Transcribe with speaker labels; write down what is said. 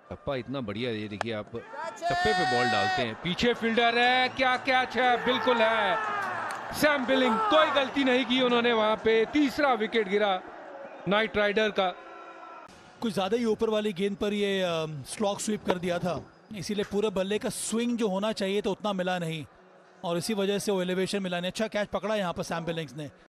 Speaker 1: टप्पा इतना बढ़िया, ये देखिए आप टप्पे पे बॉल डालते हैं, पीछे फील्डर है, क्या कैच है, बिल्कुल है। सैम बिलिंग, कोई गलती नहीं की उन्होंने वहां पे। तीसरा विकेट गिरा नाइट राइडर का।
Speaker 2: कुछ ज़्यादा ही ऊपर वाली गेंद पर ये स्लॉग स्वीप कर दिया था, इसीलिए पूरे बल्ले का स्विंग जो होना चाहिए तो उतना मिला नहीं, और इसी वजह से वो एलिवेशन मिला नहीं। अच्छा कैच पकड़ा यहाँ पर सैम बिलिंग्स ने।